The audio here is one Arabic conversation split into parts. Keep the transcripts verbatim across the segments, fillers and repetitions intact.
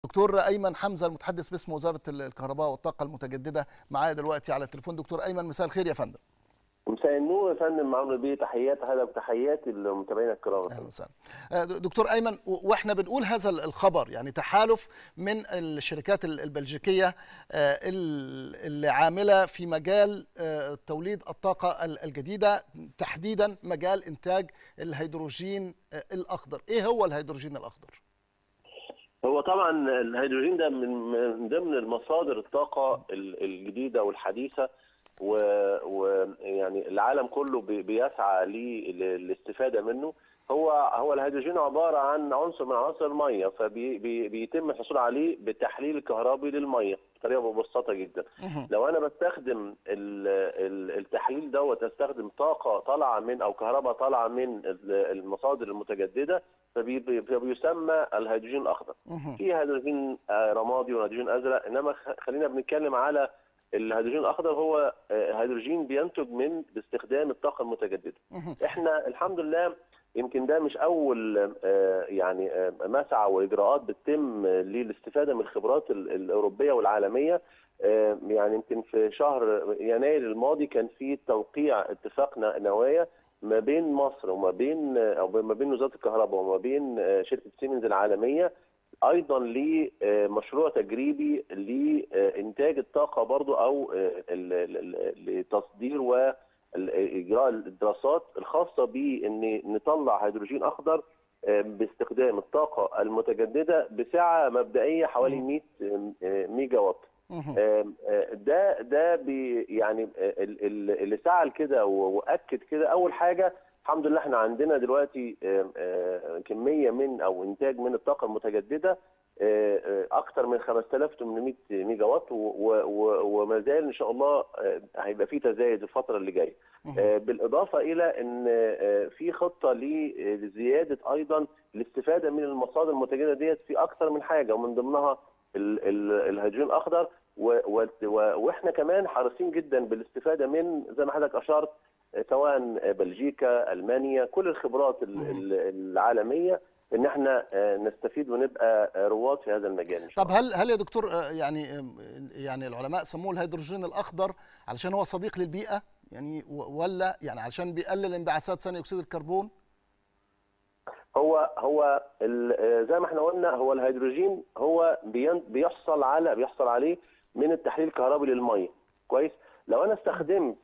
دكتور أيمن حمزة المتحدث باسم وزارة الكهرباء والطاقة المتجددة معايا دلوقتي على التليفون. دكتور أيمن مساء الخير يا فندم. مساء النور يا فندم، معامله بيه تحيات هلا بتحياتي المتابعين الكرام. اهلا وسهلا. دكتور أيمن، واحنا بنقول هذا الخبر يعني تحالف من الشركات البلجيكية اللي عاملة في مجال توليد الطاقة الجديدة، تحديدا مجال إنتاج الهيدروجين الأخضر. إيه هو الهيدروجين الأخضر؟ هو طبعا الهيدروجين ده من ضمن المصادر الطاقة الجديدة والحديثة، ويعني العالم كله بيسعى للاستفادة منه. هو هو الهيدروجين عبارة عن عنصر من عناصر المية، فبيتم الحصول عليه بالتحليل الكهربي للمية بطريقة مبسطة جدا. لو أنا بستخدم التحليل دوت استخدم طاقة طالعة من أو كهرباء طالعة من المصادر المتجددة، فبيسمى الهيدروجين الأخضر. في هيدروجين رمادي وهيدروجين أزرق، إنما خلينا بنتكلم على الهيدروجين الاخضر. هو هيدروجين بينتج من باستخدام الطاقه المتجدده. احنا الحمد لله يمكن ده مش اول يعني مسعى واجراءات بتتم للاستفاده من الخبرات الاوروبيه والعالميه. يعني يمكن في شهر يناير الماضي كان في توقيع اتفاق نوايا ما بين مصر وما بين او ما بين وزاره الكهرباء وما بين شركه سيمنز العالميه، ايضا لمشروع تجريبي لانتاج الطاقه برضو او لتصدير واجراء الدراسات الخاصه بان نطلع هيدروجين اخضر باستخدام الطاقه المتجدده بسعه مبدئيه حوالي مئة ميجا وات. ده ده بي يعني اللي سعى لكده واكد كده. اول حاجه الحمد لله احنا عندنا دلوقتي كميه من او انتاج من الطاقه المتجدده اكثر من خمسة آلاف وثمانمئة ميجا وات، وما زال ان شاء الله هيبقى في تزايد الفتره اللي جايه. بالاضافه الى ان في خطه لزياده ايضا الاستفاده من المصادر المتجدده ديت في اكثر من حاجه، ومن ضمنها الهيدروجين الاخضر. واحنا كمان حريصين جدا بالاستفاده من زي ما حضرتك اشرت، سواء بلجيكا، المانيا، كل الخبرات العالميه ان احنا نستفيد ونبقى رواد في هذا المجال إن شاء الله. طب هل هل يا دكتور يعني يعني العلماء سموه الهيدروجين الاخضر علشان هو صديق للبيئه يعني، ولا يعني علشان بيقلل انبعاثات ثاني اكسيد الكربون؟ هو هو زي ما احنا قلنا، هو الهيدروجين هو بيحصل على بيحصل عليه من التحليل الكهربي للميه. كويس. لو انا استخدمت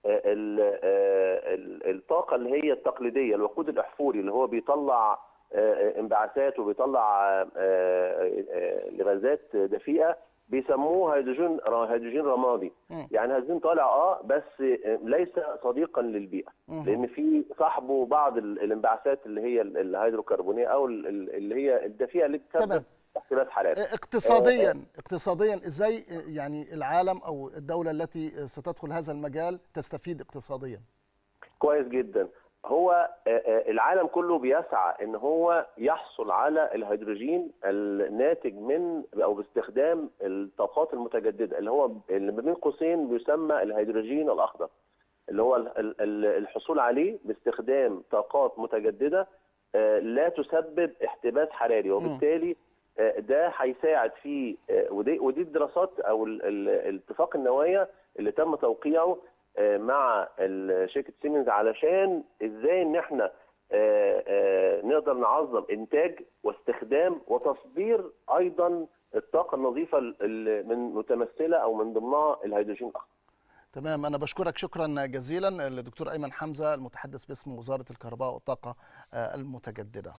الطاقه اللي هي التقليديه، الوقود الاحفوري اللي هو بيطلع انبعاثات وبيطلع غازات دفيئه، بيسموه هيدروجين هيدروجين رمادي. يعني هيدروجين طالع اه بس ليس صديقا للبيئه، لان في صاحبه بعض الانبعاثات اللي هي الهيدروكربونيه او اللي هي الدفيئه اللي بتسبب احتباس حراري. اقتصاديا آه اقتصاديا ازاي يعني العالم او الدوله التي ستدخل هذا المجال تستفيد اقتصاديا؟ كويس جدا. هو العالم كله بيسعى ان هو يحصل على الهيدروجين الناتج من او باستخدام الطاقات المتجدده، اللي هو اللي بين قوسين بيسمى الهيدروجين الاخضر، اللي هو الحصول عليه باستخدام طاقات متجدده لا تسبب احتباس حراري. وبالتالي ده هيساعد في ودي, ودي الدراسات او الاتفاق النوايا اللي تم توقيعه مع شركه سيمنز، علشان ازاي ان احنا نقدر نعظم انتاج واستخدام وتصدير ايضا الطاقه النظيفه من متمثله او من ضمنها الهيدروجين الاخضر. تمام. انا بشكرك شكرا جزيلا الدكتور ايمن حمزه المتحدث باسم وزاره الكهرباء والطاقه المتجدده.